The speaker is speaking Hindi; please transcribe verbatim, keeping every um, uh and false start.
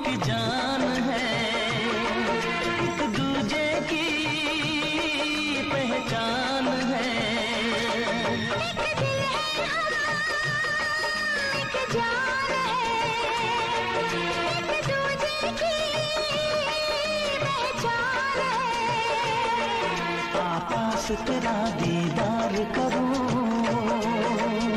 जान है, एक दूजे की पहचान है। एक दिल है एक जान है, एक दूजे की पहचान है। पास तेरा दीदार करूं,